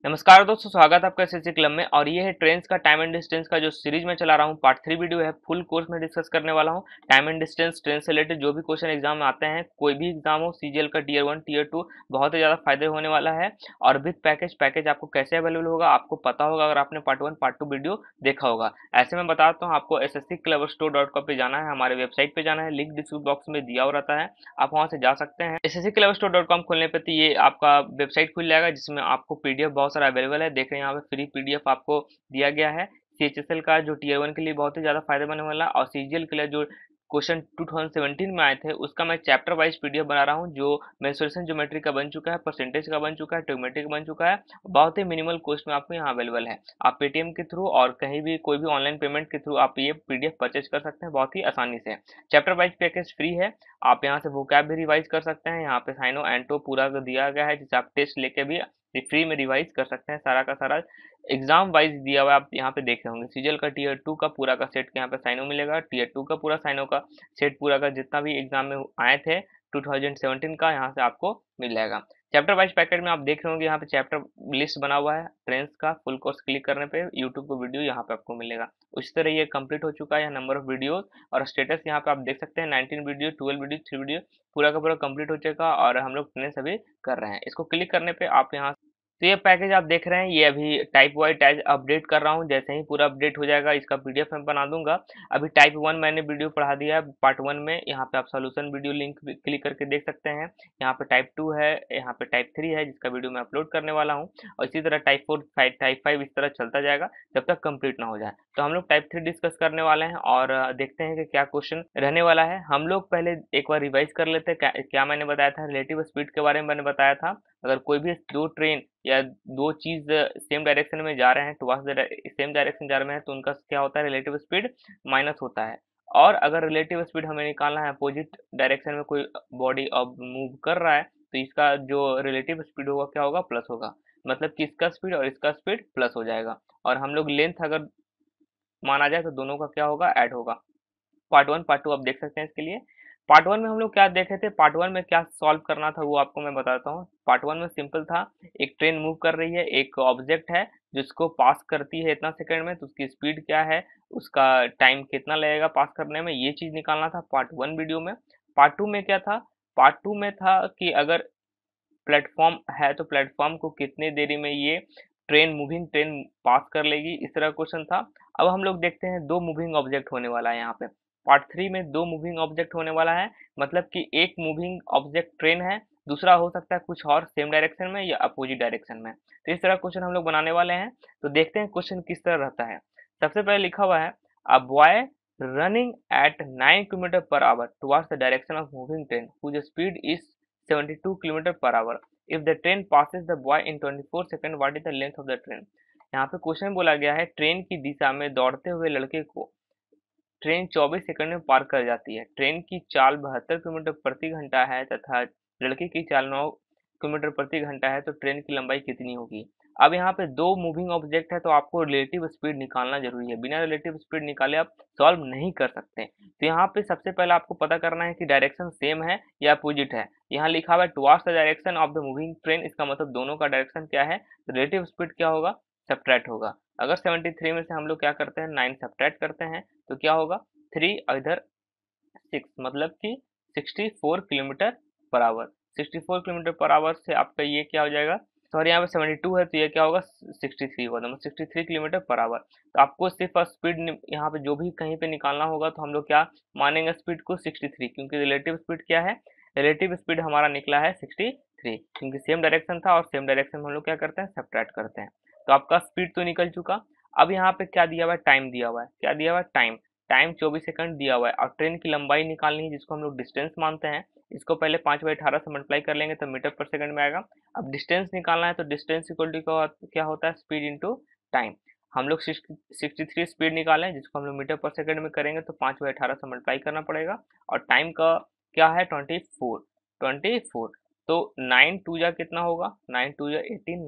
नमस्कार दोस्तों, स्वागत है आपका एसएससी क्लब में। और ये है ट्रेन्स का टाइम एंड डिस्टेंस का जो सीरीज में चला रहा हूँ, पार्ट 3 वीडियो है। फुल कोर्स में डिस्कस करने वाला हूँ टाइम एंड डिस्टेंस ट्रेन से रिलेटेड जो भी क्वेश्चन एग्जाम में आते हैं, कोई भी एग्जाम हो, सीजीएल का टीयर 1 टीयर 2, बहुत ही ज्यादा फायदे होने वाला है। और विद पैकेज आपको कैसे अवेलेबल होगा आपको पता होगा अगर आपने पार्ट 1 पार्ट 2 वीडियो देखा होगा। ऐसे में बताता हूँ, आपको ssccleverstore.com पे जाना है, हमारे वेबसाइट पे जाना है, लिंक डिस्क्रिप्शन बॉक्स में दिया हुआ रहता है, आप वहां से जा सकते हैं। ssccleverstore.com खोलने पे तो ये आपका वेबसाइट खुल जाएगा, जिसमें आपको पीडीएफ बहुत सारा अवेलेबल है। देख रहे हैं यहाँ पे फ्री पीडीएफ आपको दिया गया है। सीएचएसएल का जो टीयर 1 के लिए बहुत ही ज्यादा फायदेमंद वाला, और सीजीएल के लिए जो क्वेश्चन 2017 में आए थे उसका मैं चैप्टर वाइज पीडीएफ बना रहा हूँ, जो मेंसुरेशन ज्योमेट्री का बन चुका है, परसेंटेज का बन चुका है, ट्रिग्नोमेट्री का बन चुका है। बहुत ही मिनिमल कॉस्ट में आपको यहाँ अवेलेबल है। आप पेटीएम के थ्रू और कहीं भी कोई भी ऑनलाइन पेमेंट के थ्रू आप ये पीडीएफ परचेज कर सकते हैं बहुत ही आसानी से। चैप्टर वाइज पैकेज फ्री है। आप यहाँ से वोकैब भी रिवाइज कर सकते हैं। यहाँ पे साइनो एंटो पूरा दिया गया है, जिसे आप टेस्ट लेके भी फ्री में रिवाइज कर सकते हैं। सारा का सारा एग्जाम वाइज दिया हुआ है, आप यहाँ पे देख रहे होंगे। सीजीएल का टीयर 2 का पूरा का सेट यहाँ पे साइनो मिलेगा, टीयर 2 का पूरा साइनो का सेट पूरा का जितना भी एग्जाम में आए थे 2017 का, यहाँ से आपको मिल जाएगा। चैप्टर वाइज पैकेट में आप देख रहे होंगे, यहाँ पे चैप्टर लिस्ट बना हुआ है ट्रेंड्स का। फुल कोर्स क्लिक करने पे यूट्यूब को वीडियो यहाँ पे आपको मिलेगा। उसी तरह ये कंप्लीट हो चुका है नंबर ऑफ वीडियोस, और स्टेटस यहाँ पे आप देख सकते हैं 19 वीडियो, 12 वीडियो, 3 वीडियो पूरा का पूरा कंप्लीट हो चुका। और हम लोग ट्रेंड्स अभी कर रहे हैं। इसको क्लिक करने पे आप यहाँ, तो ये पैकेज आप देख रहे हैं, ये अभी टाइप वाइज टैग अपडेट कर रहा हूँ। जैसे ही पूरा अपडेट हो जाएगा इसका पीडीएफ मैं बना दूंगा। अभी टाइप 1 मैंने वीडियो पढ़ा दिया है पार्ट 1 में, यहाँ पे आप सोल्यूशन वीडियो लिंक क्लिक करके देख सकते हैं। यहाँ पे टाइप 2 है, यहाँ पे टाइप 3 है, जिसका वीडियो मैं अपलोड करने वाला हूँ। और इसी तरह टाइप 4 टाइप 5 इस तरह चलता जाएगा जब तक कंप्लीट ना हो जाए। तो हम लोग टाइप 3 डिस्कस करने वाले हैं, और देखते हैं कि क्या क्वेश्चन रहने वाला है। हम लोग पहले एक बार रिवाइज कर लेते हैं क्या मैंने बताया था। रिलेटिव स्पीड के बारे में मैंने बताया था, अगर कोई भी दो ट्रेन या दो चीज सेम डायरेक्शन में जा रहे हैं, टुवर्ड्स द सेम डायरेक्शन जा रहे हैं, तो उनका क्या होता है, रिलेटिव स्पीड माइनस होता है। और अगर रिलेटिव स्पीड हमें निकालना है, अपोजिट डायरेक्शन में कोई बॉडी अब मूव कर रहा है, तो इसका जो रिलेटिव स्पीड होगा क्या होगा, प्लस होगा। मतलब कि इसका स्पीड और इसका स्पीड प्लस हो जाएगा। और हम लोग लेंथ अगर माना जाए तो दोनों का क्या होगा, ऐड होगा। पार्ट 1 पार्ट 2 आप देख सकते हैं इसके लिए। पार्ट 1 में हम लोग क्या देखे थे, पार्ट 1 में क्या सॉल्व करना था वो आपको मैं बताता हूँ। पार्ट 1 में सिंपल था, एक ट्रेन मूव कर रही है, एक ऑब्जेक्ट है जिसको पास करती है इतना सेकंड में, तो उसकी स्पीड क्या है, उसका टाइम कितना लगेगा पास करने में, ये चीज निकालना था पार्ट 1 वीडियो में। पार्ट 2 में क्या था, पार्ट 2 में था कि अगर प्लेटफॉर्म है तो प्लेटफॉर्म को कितने देरी में ये ट्रेन मूविंग ट्रेन पास कर लेगी, इस तरह क्वेश्चन था। अब हम लोग देखते हैं दो मूविंग ऑब्जेक्ट होने वाला है यहाँ पे। पार्ट 3 में दो मूविंग ऑब्जेक्ट होने वाला है, मतलब कि एक मूविंग ऑब्जेक्ट ट्रेन है, दूसरा हो सकता है कुछ और सेम डायरेक्शन में या अपोजिट डायरेक्शन में। तो इस तरह क्वेश्चन हम लोग बनाने वाले हैं। तो देखते हैं क्वेश्चन किस तरह रहता है। सबसे पहले लिखा हुआ है, a boy running at 9 kilometre per hour towards the direction of moving train whose speed is 72 kilometre per hour. If the train passes the boy in 24 second, what is the length of the train. यहाँ पे question बोला गया है, train की दिशा में दौड़ते हुए लड़के को ट्रेन 24 सेकंड में पार कर जाती है। ट्रेन की चाल 72 किलोमीटर प्रति घंटा है तथा लड़के की चाल 9 किलोमीटर प्रति घंटा है, तो ट्रेन की लंबाई कितनी होगी। अब यहाँ पे दो मूविंग ऑब्जेक्ट है, तो आपको रिलेटिव स्पीड निकालना जरूरी है। बिना रिलेटिव स्पीड निकाले आप सॉल्व नहीं कर सकते। तो यहाँ पे सबसे पहले आपको पता करना है कि डायरेक्शन सेम है या अपोजिट है। यहाँ लिखा हुआ है towards the direction of the moving train, इसका मतलब दोनों का डायरेक्शन क्या है, रिलेटिव स्पीड क्या होगा, सब्ट्रैक्ट होगा। अगर 73 में से हम लोग क्या करते हैं, 9 सब्ट्रैक्ट करते हैं, तो क्या होगा, 3 इधर 6, मतलब कि 64 kilometre per our. 64 kilometre per our से आपका ये क्या हो जाएगा, सॉरी यहाँ पे 72 है तो ये क्या होगा, 63 होगा, मतलब 63 किलोमीटर पर आवर। तो आपको सिर्फ स्पीड यहाँ पे जो भी कहीं पे निकालना होगा तो हम लोग क्या मानेंगे स्पीड को, 63, क्योंकि रिलेटिव स्पीड क्या है, रिलेटिव स्पीड हमारा निकला है 63, क्योंकि सेम डायरेक्शन था और सेम डायरेक्शन में हम लोग क्या करते हैं, सब्ट्रैक्ट करते हैं। तो आपका स्पीड तो निकल चुका। अब यहाँ पे क्या दिया हुआ है, टाइम दिया हुआ है, क्या दिया हुआ है, टाइम। टाइम 24 सेकंड दिया हुआ है, और ट्रेन की लंबाई निकालनी है जिसको हम लोग डिस्टेंस मानते हैं। इसको पहले 5/18 से मल्टीप्लाई कर लेंगे तो मीटर पर सेकंड में आएगा। अब डिस्टेंस निकालना है तो डिस्टेंस इक्वल टू क्या होता है, स्पीड इंटू टाइम। हम लोग 63 स्पीड निकालें, जिसको हम लोग मीटर पर सेकंड में करेंगे तो 5/18 से मल्टीप्लाई करना पड़ेगा। और टाइम का क्या है, 24। तो 9 टू जा कितना होगा, 9 टू जा 18,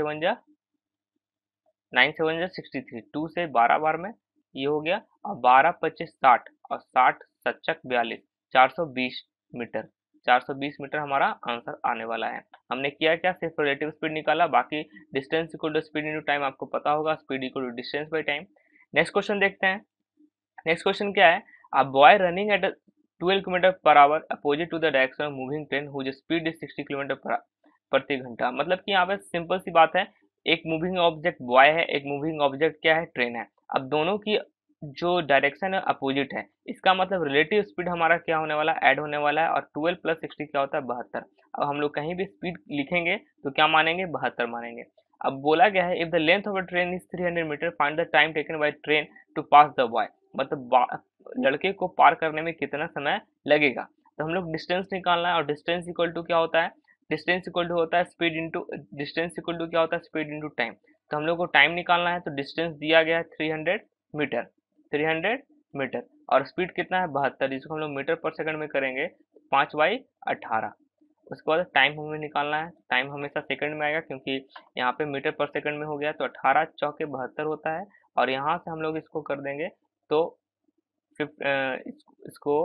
9 7 जा 63, 2 से 12 बार में ये हो गया। और 12 25 60, और 60 सच्चक 42, 420 मीटर। 420 मीटर हमारा आंसर आने वाला है। हमने किया क्या, सिर्फ रिलेटिव स्पीड निकाला, बाकी distance equal to speed into time आपको पता होगा, speed equal to distance by time. Next question देखते हैं। नेक्स्ट क्वेश्चन क्या है, a boy running at 12 kilometre per hour opposite to the direction of moving train whose speed is 60 kilometre प्रति घंटा। मतलब कि यहाँ पे सिंपल सी बात है, एक मूविंग ऑब्जेक्ट बॉय है, एक मूविंग ऑब्जेक्ट क्या है, ट्रेन है। अब दोनों की जो डायरेक्शन है अपोजिट है, इसका मतलब रिलेटिव स्पीड हमारा क्या होने वाला है, ऐड होने वाला है, और 12 प्लस 60 क्या होता है, 72। अब हम लोग कहीं भी स्पीड लिखेंगे तो क्या मानेंगे, 72 मानेंगे। अब बोला गया है, if the length of a train is 300 metre find the time taken by train to pass the boy. मतलब लड़के को पार करने में कितना समय लगेगा। तो हम लोग डिस्टेंस निकालना है, और डिस्टेंस इक्वल टू क्या होता है, डिस्टेंस इक्वल टू होता है speed into, distance equal to क्या होता है, स्पीड इंटू टाइम। तो हम लोग को टाइम निकालना है, तो डिस्टेंस दिया गया है 300 मीटर, 300 मीटर, और स्पीड कितना है, 72, जिसको हम लोग मीटर पर सेकंड में करेंगे 5/18। उसके बाद टाइम हमें निकालना है, टाइम हमेशा सेकंड में आएगा क्योंकि यहाँ पे मीटर पर सेकंड में हो गया, तो 18 चौके 72 होता है, और यहाँ से हम लोग इसको कर देंगे तो इसको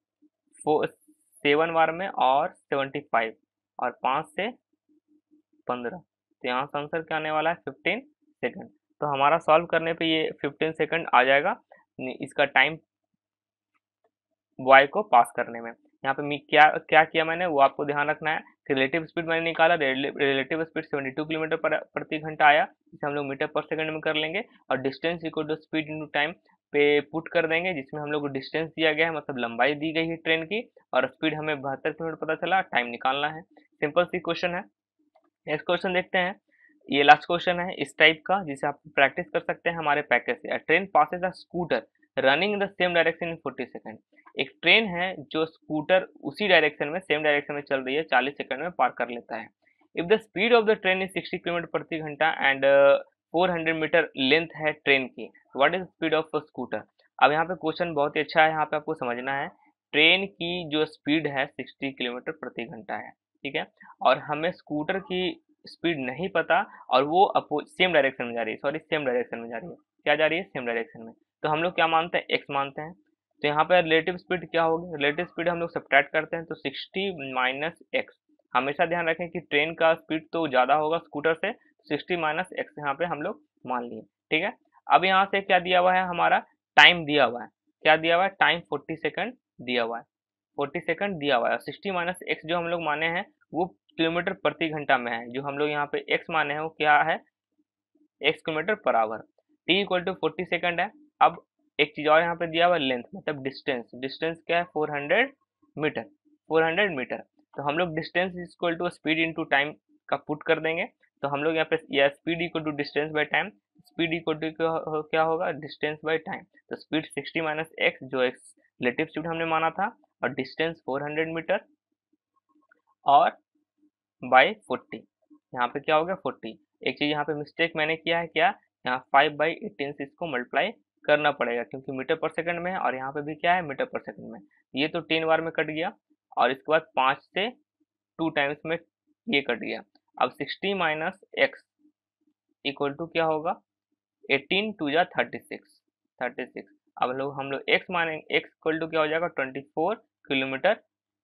7 बार में और 75 और 5 से 15, तो यहाँ से आंसर क्या आने वाला है, 15 सेकंड। तो हमारा सॉल्व करने पे ये 15 सेकंड आ जाएगा इसका टाइम बॉय को पास करने में। यहाँ पे मैं क्या क्या किया मैंने, वो आपको ध्यान रखना है। रिलेटिव स्पीड मैंने निकाला, रिलेटिव स्पीड 72 किलोमीटर प्रति घंटा आया, जिसे हम लोग मीटर पर सेकंड में कर लेंगे, और distance equal to speed into time पे पुट कर देंगे, जिसमें हम लोग को डिस्टेंस दिया गया है, मतलब लंबाई दी गई है ट्रेन की, और स्पीड हमें 72 किलोमीटर पता चला, टाइम निकालना है। सिंपल सी क्वेश्चन है। नेक्स्ट क्वेश्चन देखते हैं। ये लास्ट क्वेश्चन है इस टाइप का, जिसे आप प्रैक्टिस कर सकते हैं हमारे पैकेज से। Train passes a scooter running in the same direction in 40 second. एक ट्रेन है जो स्कूटर उसी डायरेक्शन में, सेम डायरेक्शन में चल रही है, 40 सेकंड में पार कर लेता है। If the speed of the train is 60 kilometre प्रति घंटा एंड 400 मीटर लेंथ है ट्रेन की, what is speed of scooter. अब यहाँ पे क्वेश्चन बहुत ही अच्छा है, यहाँ पे आपको समझना है। ट्रेन की जो स्पीड है 60 किलोमीटर प्रति घंटा है, ठीक है, और हमें स्कूटर की स्पीड नहीं पता, और वो सेम डायरेक्शन में जा रही है, सॉरी सेम डायरेक्शन में जा रही है, क्या जा रही है, सेम डायरेक्शन में। तो हम लोग क्या मानते हैं, एक्स मानते हैं। तो यहाँ पे रिलेटिव स्पीड क्या होगी, रिलेटिव स्पीड हम लोग सब्ट्रैक्ट करते हैं, तो 60 माइनस एक्स। हमेशा ध्यान रखें कि ट्रेन का स्पीड तो ज़्यादा होगा स्कूटर से, 60 माइनस एक्स यहाँ पे हम लोग मान लिए, ठीक है। अब यहाँ से क्या दिया हुआ है, हमारा टाइम दिया हुआ है, क्या दिया हुआ है, टाइम 40 सेकंड दिया हुआ है, 40 सेकंड दिया हुआ है। 60 माइनस एक्स जो हम लोग माने हैं वो किलोमीटर प्रति घंटा में है, जो हम लोग यहाँ पे एक्स माने हैं वो क्या है, X kilometre per hour. T equal to 40 second है। अब एक चीज और यहाँ पे दिया हुआ लेंथ, मतलब डिस्टेंस, डिस्टेंस क्या है, 400 मीटर, 400 मीटर। तो हम लोग distance equal to speed into time का पुट कर देंगे, तो हम लोग यहाँ पे या speed equal to distance by time, speed equal to क्या होगा, डिस्टेंस बाय टाइम। तो स्पीड 60 माइनस एक्स, जो एक्स रिलेटिव स्पीड हमने माना था, और डिस्टेंस 400 मीटर, और बाय 40, यहाँ पे क्या हो गया 40। एक चीज यहाँ पे मिस्टेक मैंने किया है, क्या, यहाँ 5/18 से इसको मल्टीप्लाई करना पड़ेगा, क्योंकि मीटर पर सेकंड में है, और यहाँ पे भी क्या है, मीटर पर सेकंड में। ये तो 10 बार में कट गया, और इसके बाद 5 से 2 टाइम्स में ये कट गया। अब 60 माइनस एक्स इक्वल टू क्या होगा, 18 टू जा 36, 36। अब हम लोग एक्स मानेंगे, एक्स इक्वल टू क्या हो जाएगा, 24 किलोमीटर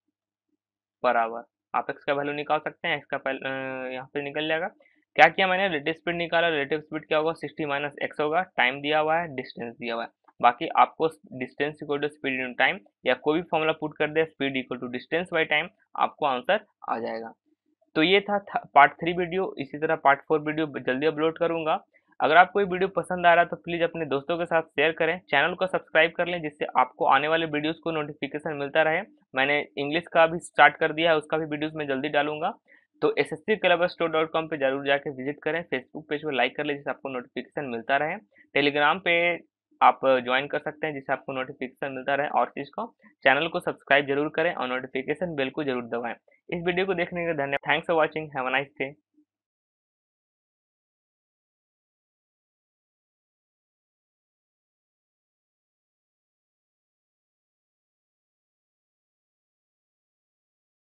पर आवर। आप एक्स का वैल्यू निकाल सकते हैं, एक्स का यहाँ पे निकल जाएगा। क्या किया मैंने, रिलेटिव स्पीड निकाला, रिलेटिव स्पीड क्या होगा, 60 माइनस एक्स होगा, टाइम दिया हुआ है, डिस्टेंस दिया हुआ है। बाकी आपको distance equal to speed in time या कोई भी फॉर्मूला पुट कर दे, speed equal to distance by time, आपको आंसर आ जाएगा। तो ये था पार्ट 3 वीडियो। इसी तरह पार्ट 4 वीडियो जल्दी अपलोड करूंगा। अगर आपको ये वीडियो पसंद आ रहा है तो प्लीज़ अपने दोस्तों के साथ शेयर करें, चैनल को सब्सक्राइब कर लें, जिससे आपको आने वाले वीडियोस को नोटिफिकेशन मिलता रहे। मैंने इंग्लिश का भी स्टार्ट कर दिया है, उसका भी वीडियोस मैं जल्दी डालूंगा। तो sscclubstore.com पे जरूर जाके विजिट करें, फेसबुक पेज पर लाइक कर लें, जिससे आपको नोटिफिकेशन मिलता रहे। टेलीग्राम पे आप ज्वाइन कर सकते हैं, जिससे आपको नोटिफिकेशन मिलता रहे। और चीज़ को, चैनल को सब्सक्राइब जरूर करें और नोटिफिकेशन बेल को जरूर दबाएं। इस वीडियो को देखने के लिए धन्यवाद। Thanks for watching, have a nice day.